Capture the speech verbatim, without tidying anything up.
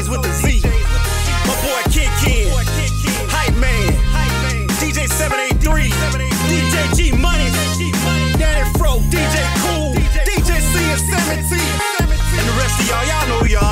with the Z. My boy Kid Kid, Hype Man, D J seven eight three, D J G Money, Danny Fro, D J Cool, D J C and seventeen, and the rest of y'all, y'all know y'all.